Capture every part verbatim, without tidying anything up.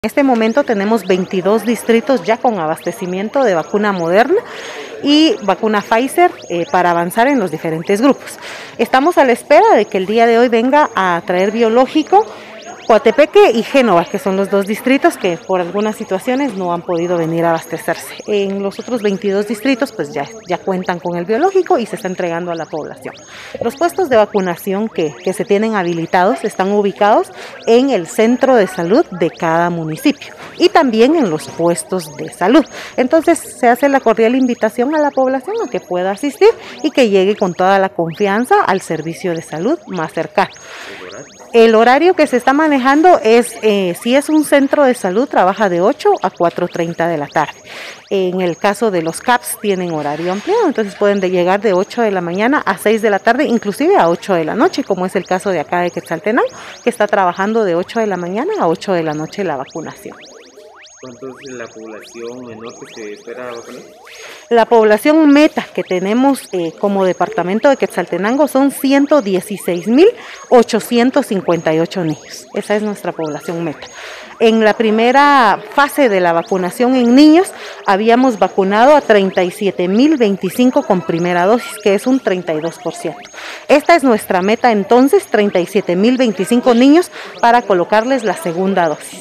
En este momento tenemos veintidós distritos ya con abastecimiento de vacuna Moderna y vacuna Pfizer eh, para avanzar en los diferentes grupos. Estamos a la espera de que el día de hoy venga a traer biológico Coatepeque y Génova, que son los dos distritos que por algunas situaciones no han podido venir a abastecerse. En los otros veintidós distritos pues ya, ya cuentan con el biológico y se está entregando a la población. Los puestos de vacunación que, que se tienen habilitados están ubicados en el centro de salud de cada municipio y también en los puestos de salud. Entonces se hace la cordial invitación a la población a que pueda asistir y que llegue con toda la confianza al servicio de salud más cercano. El horario que se está manejando es, eh, si es un centro de salud, trabaja de ocho a cuatro treinta de la tarde. En el caso de los C A Ps tienen horario ampliado, entonces pueden de llegar de ocho de la mañana a seis de la tarde, inclusive a ocho de la noche, como es el caso de acá de Quetzaltenango, que está trabajando de ocho de la mañana a ocho de la noche la vacunación. ¿Cuánto es la población menor que se espera vacunar? La población meta que tenemos eh, como departamento de Quetzaltenango son ciento dieciséis mil ochocientos cincuenta y ocho niños. Esa es nuestra población meta. En la primera fase de la vacunación en niños habíamos vacunado a treinta y siete mil veinticinco con primera dosis, que es un treinta y dos por ciento. Esta es nuestra meta entonces, treinta y siete mil veinticinco niños para colocarles la segunda dosis.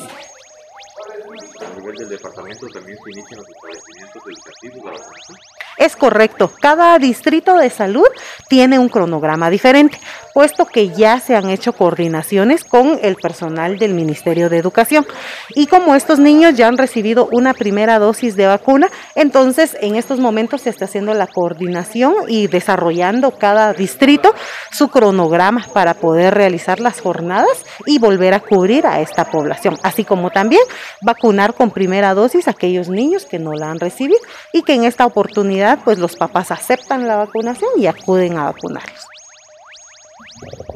¿A nivel del departamento también se inician los establecimientos educativos la vacunación? Es correcto, cada distrito de salud tiene un cronograma diferente, puesto que ya se han hecho coordinaciones con el personal del Ministerio de Educación. Y como estos niños ya han recibido una primera dosis de vacuna, entonces en estos momentos se está haciendo la coordinación y desarrollando cada distrito su cronograma para poder realizar las jornadas y volver a cubrir a esta población, así como también vacunar con primera dosis a aquellos niños que no la han recibido y que en esta oportunidad pues los papás aceptan la vacunación y acuden a vacunarlos.